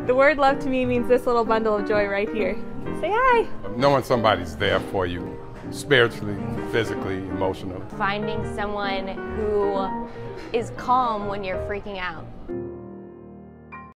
The word love to me means this little bundle of joy right here. Say hi. Knowing somebody's there for you, spiritually, physically, emotionally. Finding someone who is calm when you're freaking out.